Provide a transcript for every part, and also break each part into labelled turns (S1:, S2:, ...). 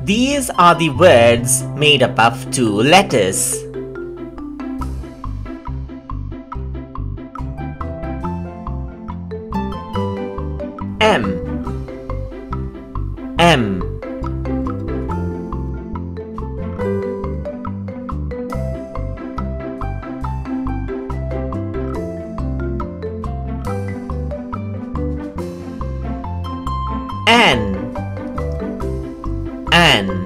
S1: These are the words made up of two letters. M. M. N. N.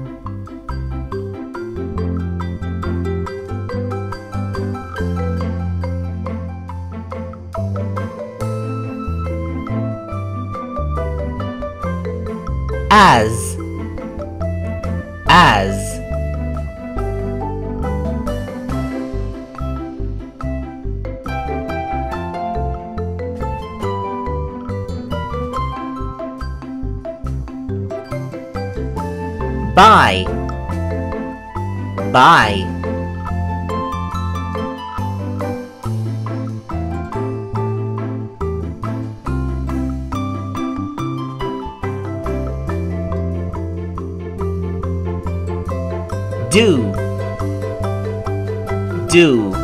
S1: As. As. By. By. Do. Do.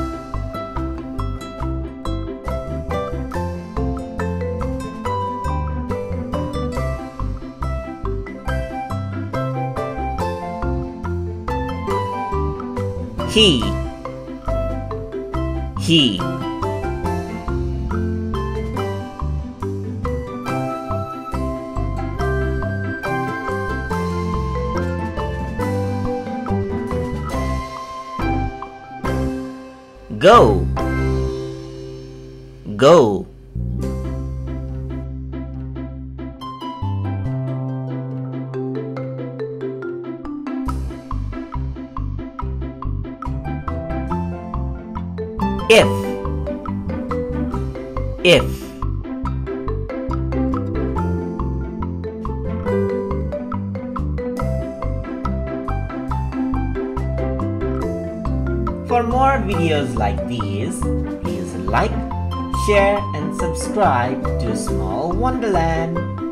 S1: He. He. Go. Go. If. If. For more videos like these, please like, share and subscribe to Small Wonderland.